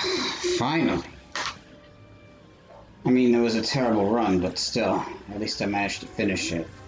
Finally. I mean, it was a terrible run, but still, at least I managed to finish it.